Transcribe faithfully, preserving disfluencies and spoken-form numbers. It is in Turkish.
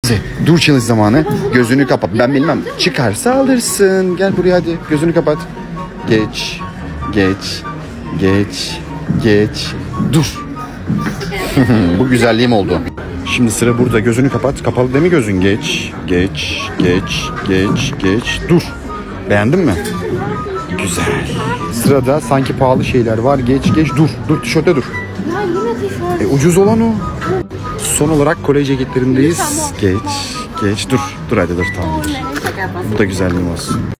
Dur challenge zamanı. Gözünü kapat. Ben bilmem. Çıkarsa alırsın. Gel buraya hadi. Gözünü kapat. Geç. Geç. Geç. Geç. Dur. Bu güzelliğim oldu. Şimdi sıra burada. Gözünü kapat. Kapalı değil mi gözün? Geç. Geç. Geç. Geç. Geç. Dur. Beğendin mi? Güzel. Sırada sanki pahalı şeyler var. Geç. Geç. Dur. Dur. Tişörtte dur. Ya yine tişört. E, ucuz olan o. Son olarak kolye ceketlerindeyiz. Geç. Geç. Dur. Dur hadi dur. Tamam. Bu da güzelliğim olsun.